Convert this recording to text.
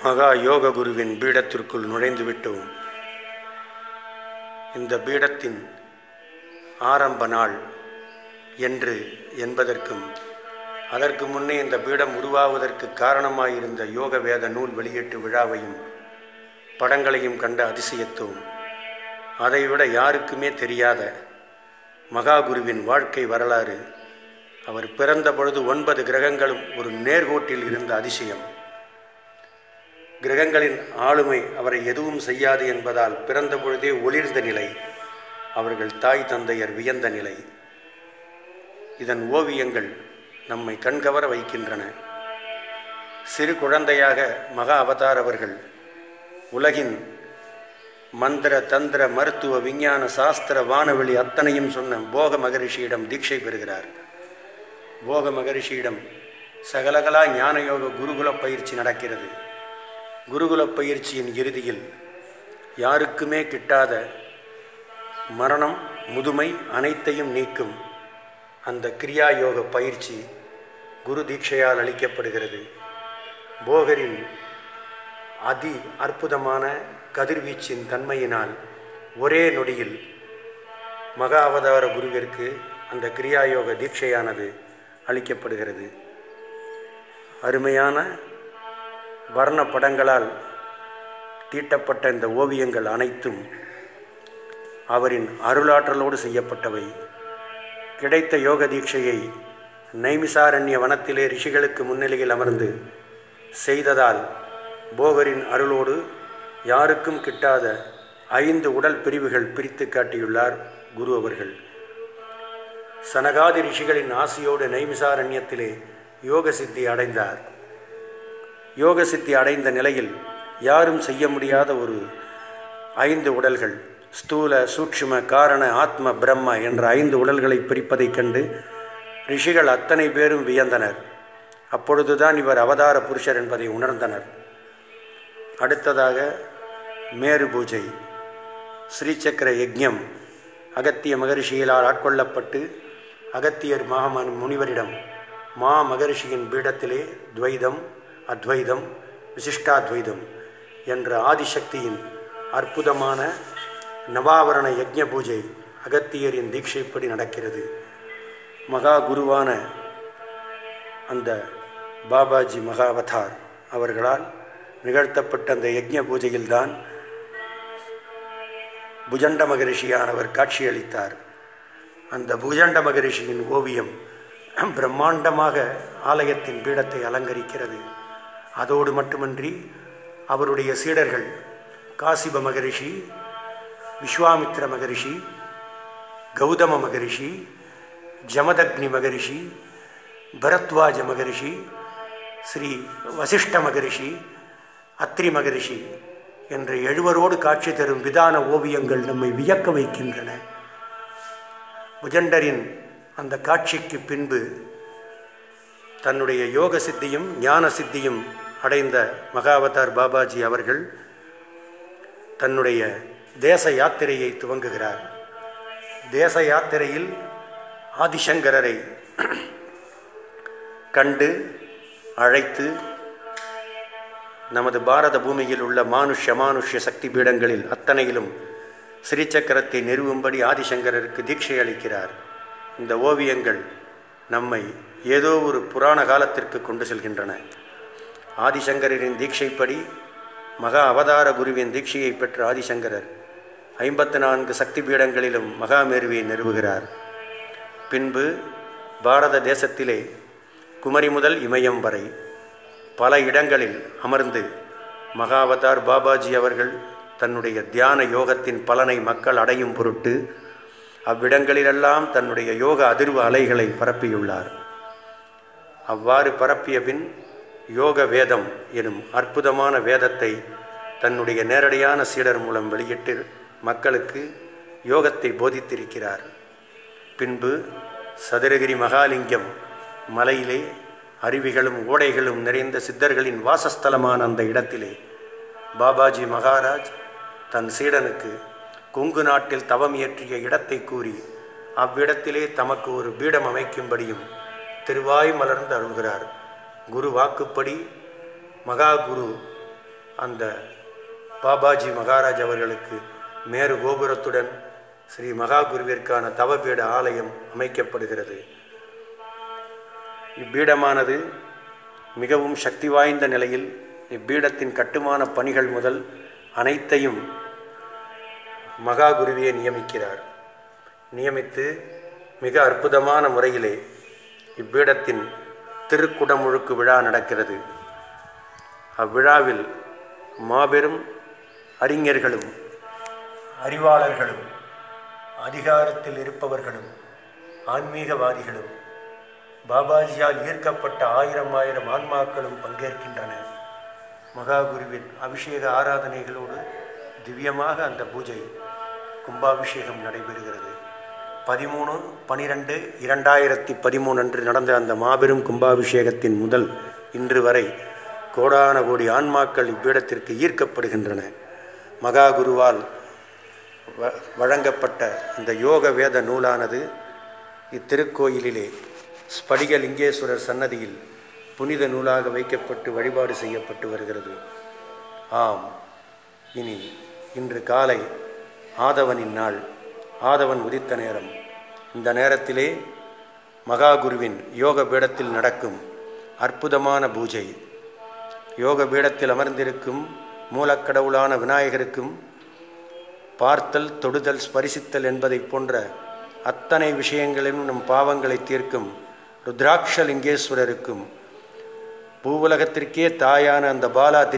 மகா யோக குருவின் பீடத்திற்குள் நுழைந்து விட்டோம். இந்த பீடத்தின் ஆரம்ப நாள் என்று என்பதற்கும் அதற்கு முன்னே இந்த பீடம் உருவாவதற்கு காரணமாயிருந்த யோக வேத நூல் வெளியீட்டு விழாவையும் படங்களையும் கண்ட அதிசயத்தோம். அதைவிட யாருக்குமே தெரியாத மகா குருவின் வாழ்க்கை வரலாறு, அவர் பிறந்த பொழுது 9 கிரகங்களும் ஒரு நேர்கோட்டில் இருந்த அதிசயம், கிரகங்களின் ஆளுமை அவரை எதுவும் செய்யாது என்பதால் பிறந்த பொழுதே ஒளிர்ந்த நிலை, அவர்கள் தாய் தந்தையர் வியந்த நிலை, இதன் ஓவியங்கள் நம்மை கண்கவர வைக்கின்றன. சிறு குழந்தையாக மகா அவதார் அவர்கள் உலகின் மந்திர தந்திர மருத்துவ விஞ்ஞான சாஸ்திர வானவெளி அத்தனையும் சொன்ன போக மகரிஷியிடம் தீட்சை பெறுகிறார். போக மகரிஷியிடம் சகலகலா ஞானயோக குருகுல பயிற்சி நடக்கிறது. குருகுல பயிற்சியின் இறுதியில் யாருக்குமே கிட்டாத மரணம் முதுமை அனைத்தையும் நீக்கும் அந்த கிரியா யோக பயிற்சி குரு தீட்சையால் அளிக்கப்படுகிறது. போகரின் அதி அற்புதமான கதிர்வீச்சின் தன்மையினால் ஒரே நொடியில் மகா அவதார குருவிற்கு அந்த கிரியாயோக தீட்சையானது அளிக்கப்படுகிறது. அருமையான வர்ண படங்களால் தீட்டப்பட்ட இந்த ஓவியங்கள் அனைத்தும் அவரின் அருளாற்றலோடு செய்யப்பட்டவை. கிடைத்த யோக தீட்சையை நைமிசாரண்ய வனத்திலே ரிஷிகளுக்கு முன்னிலையில் அமர்ந்து செய்ததால் போகரின் அருளோடு யாருக்கும் கிட்டாத 5 உடல் பிரிவுகள் பிரித்து காட்டியுள்ளார் குரு அவர்கள். சனகாதி ரிஷிகளின் ஆசியோடு நைமிசாரண்யத்திலே யோக சித்தி அடைந்தார். யோக சித்தி அடைந்த நிலையில் யாரும் செய்ய முடியாத ஒரு 5 உடல்கள், ஸ்தூல சூக்ஷ்ம காரண ஆத்ம பிரம்ம என்ற 5 உடல்களை பிரிப்பதைக் கண்டு ரிஷிகள் அத்தனை பேரும் வியந்தனர். அப்பொழுதுதான் இவர் அவதார புருஷர் என்பதை உணர்ந்தனர். அடுத்ததாக மேரு பூஜை, ஸ்ரீசக்கர யஜ்ஞம், அகத்திய மகரிஷிகளால் ஆட்கொள்ளப்பட்டு அகத்தியர் முனிவரிடம் மா மகரிஷியின் பீடத்திலே துவைதம் அத்வைதம் விசிஷ்டாத்வைதம் என்ற ஆதிசக்தியின் அற்புதமான நவாவரண யஜ்ஞ பூஜை அகத்தியரின் தீட்சைப்படி நடக்கிறது. மகா குருவான அந்த பாபாஜி மகாவதார் அவர்களால் நிகழ்த்தப்பட்ட அந்த யஜ்ஞ பூஜையில்தான் புஜண்ட மகரிஷியானவர் காட்சியளித்தார். அந்த புஜண்ட மகரிஷியின் ஓவியம் பிரம்மாண்டமாக ஆலயத்தின் பீடத்தை அலங்கரிக்கிறது. அதோடு மட்டுமன்றி அவருடைய சீடர்கள் காசிப மகரிஷி, விஸ்வாமித்ர மகரிஷி, கௌதம மகரிஷி, ஜமதக்னி மகரிஷி, பரத்வாஜ மகரிஷி, ஸ்ரீ வசிஷ்ட மகரிஷி, அத்ரி மகரிஷி என்ற 7வரோடு காட்சி தரும் விதான ஓவியங்கள் நம்மை வியக்க வைக்கின்றன. புஜண்டரின் அந்த காட்சிக்கு பின்பு தன்னுடைய யோக சித்தியும் ஞான சித்தியும் அடைந்த மகாவதார் பாபாஜி அவர்கள் தன்னுடைய தேச யாத்திரையை துவங்குகிறார். தேச யாத்திரையில் ஆதிசங்கரரை கண்டு அழைத்து நமது பாரத பூமியில் உள்ள மானுஷ்ய சக்தி பீடங்களில் அத்தனையிலும் ஸ்ரீசக்கரத்தை நிறுவும்படி ஆதிசங்கரருக்கு தீட்சை அளிக்கிறார். இந்த ஓவியங்கள் நம்மை ஏதோ ஒரு புராண காலத்திற்கு கொண்டு செல்கின்றன. ஆதிசங்கரின் தீட்சைப்படி மகா அவதார குருவின் தீட்சையை பெற்ற ஆதிசங்கரர் 54 சக்தி பீடங்களிலும் மகாமேருவை நிறுவுகிறார். பின்பு பாரத தேசத்திலே குமரி முதல் இமயம் வரை பல இடங்களில் அமர்ந்து மகாவதார் பாபாஜி அவர்கள் தன்னுடைய தியான யோகத்தின் பலனை மக்கள் அடையும் பொருட்டு அவ்விடங்களிலெல்லாம் தன்னுடைய யோக அதிர்வு அலைகளை பரப்பியுள்ளார். அவ்வாறு பரப்பிய பின் யோக வேதம் எனும் அற்புதமான வேதத்தை தன்னுடைய நேரடியான சீடர் மூலம் வெளியிட்டு மக்களுக்கு யோகத்தை போதித்திருக்கிறார். பின்பு சதுரகிரி மகாலிங்கம் மலையிலே அருவிகளும் ஓடைகளும் நிறைந்த சித்தர்களின் வாசஸ்தலமான அந்த இடத்திலே பாபாஜி மகாராஜ் தன் சீடனுக்கு கொங்கு நாட்டில் தவம் இயற்றிய இடத்தை கூறி அவ்விடத்திலே தமக்கு ஒரு பீடம் அமைக்கும்படியும் திருவாய் மலர்ந்து அருள்கிறார். குரு வாக்குப்படி மகா குரு அந்த பாபாஜி மகாராஜ் அவர்களுக்கு மேரு கோபுரத்துடன் ஸ்ரீ மகாகுருவிற்கான தவபீட ஆலயம் அமைக்கப்படுகிறது. இப்பீடமானது மிகவும் சக்தி வாய்ந்த நிலையில் இப்பீடத்தின் கட்டுமான பணிகள் முதல் அனைத்தையும் மகாகுருவியை நியமித்து மிக அற்புதமான முறையிலே இப்பீடத்தின் திருக்குடமுழுக்கு விழா நடக்கிறது. அவ்விழாவில் மாபெரும் அறிஞர்களும் அறிவாளர்களும் அதிகாரத்தில் இருப்பவர்களும் ஆன்மீகவாதிகளும் பாபாஜியால் ஈர்க்கப்பட்ட ஆயிரம் ஆன்மாக்களும் பங்கேற்கின்றன. மகாகுருவின் அபிஷேக ஆராதனைகளோடு திவ்யமாக அந்த பூஜை கும்பாபிஷேகம் நடைபெறுகிறது. 13/12/2013 அன்று நடந்த அந்த மாபெரும் கும்பாபிஷேகத்தின் முதல் இன்று வரை கோடான கோடி ஆன்மாக்கள் இப்பீடத்திற்கு ஈர்க்கப்படுகின்றன. மகாகுருவால் வழங்கப்பட்ட இந்த யோக வேத நூலானது இத்திருக்கோயிலிலே ஸ்படிகலிங்கேஸ்வரர் சன்னதியில் புனித நூலாக வைக்கப்பட்டு வழிபாடு செய்யப்பட்டு வருகிறது. ஆம், இன்று காலை ஆதவனின் நாள், ஆதவன் உதித்த நேரம். இந்த நேரத்திலே மகாகுருவின் யோக பீடத்தில் நடக்கும் அற்புதமான பூஜை, யோக பீடத்தில் அமர்ந்திருக்கும் மூலக்கடவுளான விநாயகருக்கும் பார்த்தல், தொடுதல், ஸ்பரிசித்தல் என்பதை போன்ற அத்தனை விஷயங்களிலும் நம் பாவங்களை தீர்க்கும் ருத்ராட்சலிங்கேஸ்வரருக்கும் பூவுலகத்திற்கே தாயான அந்த பாலா